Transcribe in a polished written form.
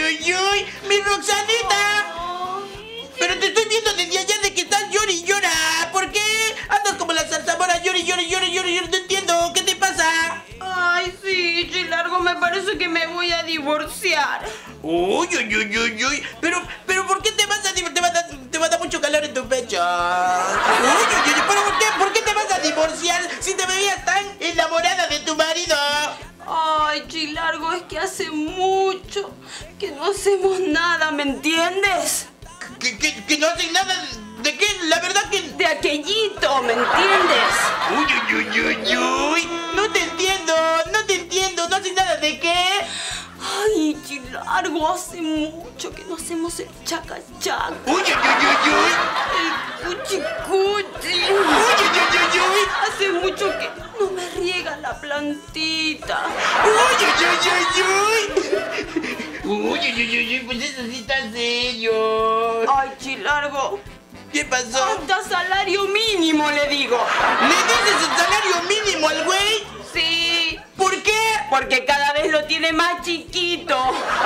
uy, uy! ¡Mi Roxanita! Pero te estoy viendo desde allá de que estás llora y llora. ¿Por qué? Andas como la zarzamora, llora y llora y llora y llora. No entiendo. ¿Qué te pasa? Ay, sí, Chilargo, me parece que me voy a divorciar. Uy, uy, uy, uy, uy. Pero ¿por qué te vas a divorciar? Te va a dar mucho calor en tu pecho. Uy, uy, uy. ¿Pero por qué te vas a divorciar si te veías tan enamorada de tu marido? Ay, Chilargo, es que hace mucho que no hacemos nada, ¿me entiendes? ¿Que no hacen nada? ¿De qué? La verdad que... De aquellito, ¿me entiendes? Uy, uy, uy, uy, uy. No te entiendo, no hacen nada. ¿De qué? Ay, Chilargo, hace mucho que no hacemos el chaca-chaca. Uy, uy, uy, uy, uy. El cuchi-cuchi. Uy, uy, uy, uy, uy. Hace mucho que no me riega la plantita. Uy, uy, uy, uy. Uy, uy, uy, uy, pues eso sí está serio. Ay, Chilargo. ¿Qué pasó? Hasta salario mínimo le digo. ¿Le dices el salario mínimo al güey? Sí. ¿Por qué? Porque cada vez lo tiene más chiquito.